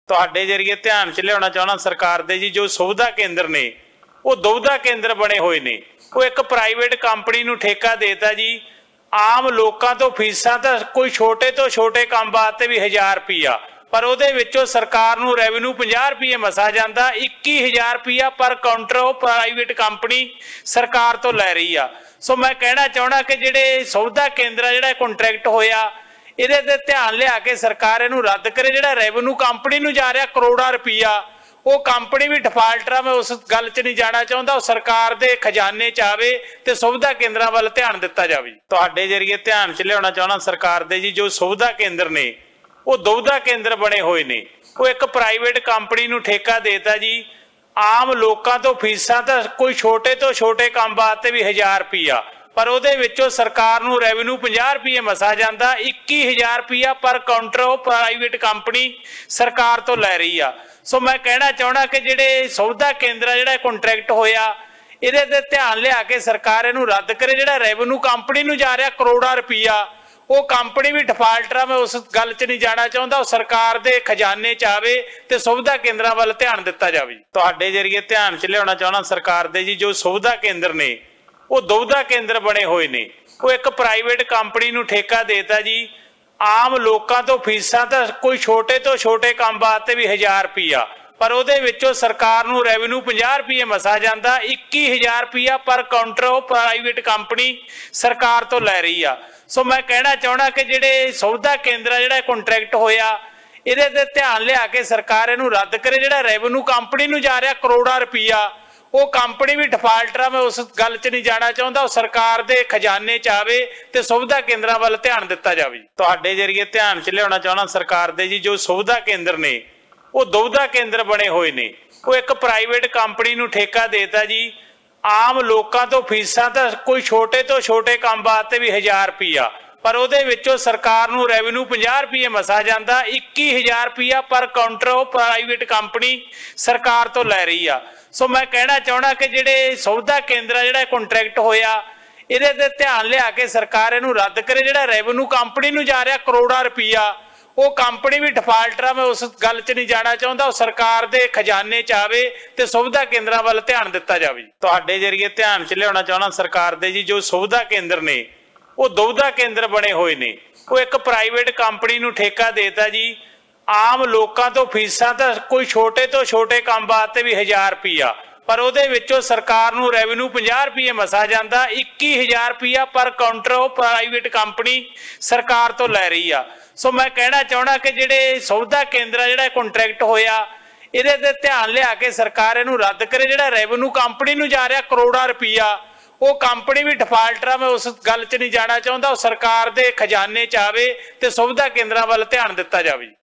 ਤੁਹਾਡੇ ਜਰੀਏ ਧਿਆਨ ਚ ਲਿਆਉਣਾ ਚਾਹੁੰਦਾ ਸਰਕਾਰ ਦੇ ਜੀ, ਜੋ ਸੁਵਿਧਾ ਕੇਂਦਰ ਨੇ ਉਹ ਦੁਵਿਧਾ ਕੇਂਦਰ ਬਣੇ ਹੋਏ ਨੇ। ਉਹ ਇੱਕ ਪ੍ਰਾਈਵੇਟ ਕੰਪਨੀ ਨੂੰ ਠੇਕਾ ਦੇਤਾ ਜੀ। ਆਮ ਲੋਕਾਂ ਤੋਂ ਫੀਸਾਂ ਤਾਂ ਕੋਈ ਛੋਟੇ ਤੋਂ ਛੋਟੇ ਕੰਮ ਵਾਸਤੇ ਵੀ 1000 ਰੁਪਈਆ, ਪਰ ਉਹਦੇ ਵਿੱਚੋਂ ਸਰਕਾਰ ਨੂੰ ਰੈਵਨਿਊ 50 ਰੁਪਏ ਮਸਾ ਜਾਂਦਾ। 21,000 ਰੁਪਈਆ ਪਰ ਕਾਊਂਟਰ ਉਹ ਪ੍ਰਾਈਵੇਟ ਕੰਪਨੀ ਸਰਕਾਰ ਤੋਂ ਲੈ ਰਹੀ ਆ। ਸੋ मैं कहना चाहना कि ਜਿਹੜੇ ਸੁਵਿਧਾ ਕੇਂਦਰ ਆ ਜਿਹੜਾ ਕੰਟਰੈਕਟ ਹੋਇਆ ਇਹਦੇ ਤੇ ਧਿਆਨ ਲਿਆ ਕੇ ਸਰਕਾਰ ਇਹਨੂੰ ਰੱਦ ਕਰੇ। ਜਿਹੜਾ ਰੈਵਨਿਊ ਕੰਪਨੀ ਨੂੰ ਜਾ ਰਿਹਾ ਕਰੋੜਾਂ ਰੁਪਈਆ, ਉਹ ਕੰਪਨੀ ਵੀ ਡਿਫਾਲਟਰ ਆ। मैं उस गल च नहीं जाना चाहता। ਉਹ ਸਰਕਾਰ ਦੇ ਖਜ਼ਾਨੇ ਚ ਆਵੇ ਤੇ ਸੁਵਿਧਾ ਕੇਂਦਰਾਂ ਵੱਲ ਧਿਆਨ ਦਿੱਤਾ ਜਾਵੇ। ਤੁਹਾਡੇ ਜਰੀਏ ਧਿਆਨ ਚ ਲਿਆਉਣਾ ਚਾਹੁੰਦਾ ਸਰਕਾਰ ਦੇ ਜੀ, ਜੋ ਸੁਵਿਧਾ ਕੇਂਦਰ ਨੇ ਉਹ ਦੁਵਿਧਾ ਕੇਂਦਰ ਬਣੇ ਹੋਏ ਨੇ। ਉਹ ਇੱਕ ਪ੍ਰਾਈਵੇਟ ਕੰਪਨੀ ਨੂੰ ਠੇਕਾ ਦੇਤਾ ਜੀ। ਆਮ ਲੋਕਾਂ ਤੋਂ ਫੀਸਾਂ ਤਾਂ ਕੋਈ ਛੋਟੇ ਤੋਂ ਛੋਟੇ ਕੰਮ ਵਾਸਤੇ ਵੀ 1000 ਰੁਪਈਆ, ਪਰ ਉਹਦੇ ਵਿੱਚੋਂ ਸਰਕਾਰ ਨੂੰ ਰੈਵਨਿਊ 50 ਰੁਪਏ ਮਸਾ ਜਾਂਦਾ। 21,000 ਰੁਪਈਆ ਪਰ ਕਾਊਂਟਰ ਉਹ ਪ੍ਰਾਈਵੇਟ ਕੰਪਨੀ ਸਰਕਾਰ ਤੋਂ ਲੈ ਰਹੀ ਆ। ਸੋ मैं कहना ਚਾਹਣਾ ਕਿ ਜਿਹੜੇ ਸੁਵਿਧਾ ਕੇਂਦਰ ਆ ਜਿਹੜਾ ਕੰਟਰੈਕਟ ਹੋਇਆ ਇਹਦੇ ਤੇ ਧਿਆਨ ਲਿਆ ਕੇ ਸਰਕਾਰ ਇਹਨੂੰ ਰੱਦ ਕਰੇ। ਜਿਹੜਾ ਰੈਵਨਿਊ ਕੰਪਨੀ ਨੂੰ ਜਾ ਰਿਹਾ ਕਰੋੜਾਂ ਰੁਪਈਆ, ਉਹ ਕੰਪਨੀ ਵੀ ਡਿਫਾਲਟਰ ਆ। मैं उस गल च नहीं जाना चाहता। ਉਹ ਸਰਕਾਰ ਦੇ ਖਜ਼ਾਨੇ ਚ ਆਵੇ ਤੇ ਸੁਵਿਧਾ ਕੇਂਦਰਾਂ ਵੱਲ ਧਿਆਨ ਦਿੱਤਾ ਜਾਵੇ। ਤੁਹਾਡੇ ਜਰੀਏ ਧਿਆਨ ਚ ਲਿਆਉਣਾ ਚਾਹੁੰਦਾ ਸਰਕਾਰ ਦੇ ਜੀ, ਜੋ ਸੁਵਿਧਾ ਕੇਂਦਰ ਨੇ ਉਹ ਦੁਵਿਧਾ ਕੇਂਦਰ ਬਣੇ ਹੋਏ ਨੇ। ਉਹ ਇੱਕ ਪ੍ਰਾਈਵੇਟ ਕੰਪਨੀ ਨੂੰ ਠੇਕਾ ਦੇਤਾ ਜੀ। ਆਮ ਲੋਕਾਂ ਤੋਂ ਫੀਸਾਂ ਤਾਂ ਕੋਈ ਛੋਟੇ ਤੋਂ ਛੋਟੇ ਕੰਮ ਵਾਸਤੇ ਵੀ 1000 ਰੁਪਈਆ, ਪਰ ਉਹਦੇ ਵਿੱਚੋਂ ਸਰਕਾਰ ਨੂੰ ਰੈਵਨਿਊ 50 ਰੁਪਏ ਮਸਾ ਜਾਂਦਾ। 21,000 ਰੁਪਈਆ ਪਰ ਕਾਊਂਟਰ ਉਹ ਪ੍ਰਾਈਵੇਟ ਕੰਪਨੀ ਸਰਕਾਰ ਤੋਂ ਲੈ ਰਹੀ ਆ। ਸੋ मैं कहना ਚਾਹਣਾ ਕਿ ਜਿਹੜੇ ਸੁਵਿਧਾ ਕੇਂਦਰ ਆ ਜਿਹੜਾ ਕੰਟਰੈਕਟ ਹੋਇਆ ਇਹਦੇ ਤੇ ਧਿਆਨ ਲਿਆ ਕੇ ਸਰਕਾਰ ਇਹਨੂੰ ਰੱਦ ਕਰੇ। ਜਿਹੜਾ ਰੈਵਨਿਊ ਕੰਪਨੀ ਨੂੰ ਜਾ ਰਿਹਾ ਕਰੋੜਾਂ ਰੁਪਈਆ, ਉਹ ਕੰਪਨੀ ਵੀ ਡਿਫਾਲਟਰ ਆ। मैं उस गल च नहीं जाना चाहता। ਉਹ ਸਰਕਾਰ ਦੇ ਖਜ਼ਾਨੇ ਚ ਆਵੇ ਤੇ ਸੁਵਿਧਾ ਕੇਂਦਰਾਂ ਵੱਲ ਧਿਆਨ ਦਿੱਤਾ ਜਾਵੇ। ਤੁਹਾਡੇ ਜਰੀਏ ਧਿਆਨ ਚ ਲਿਆਉਣਾ ਚਾਹੁੰਦਾ ਸਰਕਾਰ ਦੇ ਜੀ, ਜੋ ਸੁਵਿਧਾ ਕੇਂਦਰ ਨੇ ਉਹ ਦੁਵਿਧਾ ਕੇਂਦਰ ਬਣੇ ਹੋਏ ਨੇ। ਉਹ ਇੱਕ ਪ੍ਰਾਈਵੇਟ ਕੰਪਨੀ ਨੂੰ ਠੇਕਾ ਦੇਤਾ ਜੀ। ਆਮ ਲੋਕਾਂ ਤੋਂ ਫੀਸਾਂ ਤਾਂ ਕੋਈ ਛੋਟੇ ਤੋਂ ਛੋਟੇ ਕੰਮ ਵਾਸਤੇ ਵੀ 1000 ਰੁਪਈਆ, ਪਰ ਉਹਦੇ ਵਿੱਚੋਂ ਸਰਕਾਰ ਨੂੰ ਰੈਵਨਿਊ 50 ਰੁਪਏ ਮਸਾ ਜਾਂਦਾ। 21,000 ਰੁਪਈਆ ਪਰ ਕਾਊਂਟਰ ਉਹ ਪ੍ਰਾਈਵੇਟ ਕੰਪਨੀ ਸਰਕਾਰ ਤੋਂ ਲੈ ਰਹੀ ਆ। ਸੋ मैं कहना ਚਾਹਣਾ ਕਿ ਜਿਹੜੇ ਸੁਵਿਧਾ ਕੇਂਦਰ ਆ ਜਿਹੜਾ ਕੰਟਰੈਕਟ ਹੋਇਆ ਇਹਦੇ ਤੇ ਧਿਆਨ ਲਿਆ ਕੇ ਸਰਕਾਰ ਇਹਨੂੰ ਰੱਦ ਕਰੇ। ਜਿਹੜਾ ਰੈਵਨਿਊ ਕੰਪਨੀ ਨੂੰ ਜਾ ਰਿਹਾ ਕਰੋੜਾਂ ਰੁਪਈਆ, ਉਹ ਕੰਪਨੀ ਵੀ ਡਿਫਾਲਟਰ ਆ। मैं उस गल च नहीं जाना चाहता। ਉਹ ਸਰਕਾਰ ਦੇ ਖਜ਼ਾਨੇ ਚ ਆਵੇ ਤੇ ਸੁਵਿਧਾ ਕੇਂਦਰਾਂ ਵੱਲ ਧਿਆਨ ਦਿੱਤਾ ਜਾਵੇ। ਤੁਹਾਡੇ ਜਰੀਏ ਧਿਆਨ ਚ ਲਿਆਉਣਾ ਚਾਹੁੰਦਾ ਸਰਕਾਰ ਦੇ ਜੀ, ਜੋ ਸੁਵਿਧਾ ਕੇਂਦਰ ਨੇ ਉਹ ਦੁਵਿਧਾ ਕੇਂਦਰ ਬਣੇ ਹੋਏ ਨੇ। ਉਹ ਇੱਕ ਪ੍ਰਾਈਵੇਟ ਕੰਪਨੀ ਨੂੰ ਠੇਕਾ ਦੇਤਾ ਜੀ। ਆਮ ਲੋਕਾਂ ਤੋਂ ਫੀਸਾਂ ਤਾਂ ਕੋਈ ਛੋਟੇ ਤੋਂ ਛੋਟੇ ਕੰਮ ਵਾਸਤੇ ਵੀ 1000 ਰੁਪਈਆ, ਪਰ ਉਹਦੇ ਵਿੱਚੋਂ ਸਰਕਾਰ ਨੂੰ ਰੈਵਨਿਊ 50 ਰੁਪਏ ਮਸਾ ਜਾਂਦਾ। 21,000 ਰੁਪਈਆ ਪਰ ਕਾਊਂਟਰ ਉਹ ਪ੍ਰਾਈਵੇਟ ਕੰਪਨੀ ਸਰਕਾਰ ਤੋਂ ਲੈ ਰਹੀ ਆ। ਸੋ मैं कहना ਚਾਹਣਾ ਕਿ ਜਿਹੜੇ ਸੁਵਿਧਾ ਕੇਂਦਰ ਆ ਜਿਹੜਾ ਕੰਟਰੈਕਟ ਹੋਇਆ ਇਹਦੇ ਤੇ ਧਿਆਨ ਲਿਆ ਕੇ ਸਰਕਾਰ ਇਹਨੂੰ ਰੱਦ ਕਰੇ। ਜਿਹੜਾ ਰੈਵਨਿਊ ਕੰਪਨੀ ਨੂੰ ਜਾ ਰਿਹਾ ਕਰੋੜਾਂ ਰੁਪਈਆ, ਉਹ ਕੰਪਨੀ ਵੀ ਡਿਫਾਲਟਰ ਆ। मैं उस गल च नहीं जाना चाहता। ਉਹ ਸਰਕਾਰ ਦੇ ਖਜ਼ਾਨੇ ਚ ਆਵੇ ਤੇ ਸੁਵਿਧਾ ਕੇਂਦਰਾਂ ਵੱਲ ਧਿਆਨ ਦਿੱਤਾ ਜਾਵੇ।